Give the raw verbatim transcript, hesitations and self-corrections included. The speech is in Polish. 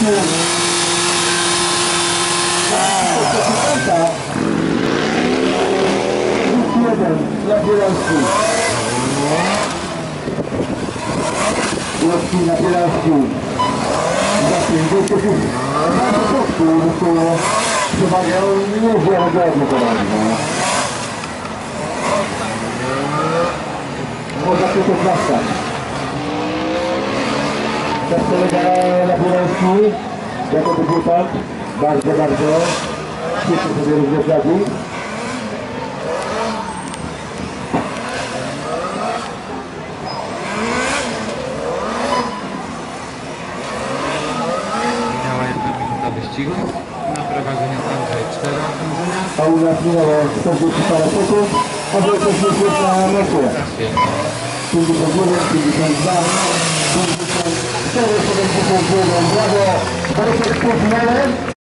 jeden dla Bielorusji. Łowki na Bielorusji. Zatem na początku to przewaga niewiarygodnie poważna. Można tylko klaskać. Tak kolega na Bielorusji jako debiutant. Bardzo, bardzo świetnie sobie również radzi. Wyścigu. Na prowadzeniu Andrzej cztery okrążenia. A u nas minęło czterdzieści parę sekund, a to jest już na mecie. pięćdziesiąt jeden, pięćdziesiąt dwa, pięćdziesiąt cztery, siedemdziesiąt jeden, brawo! Bardzo w półfinale.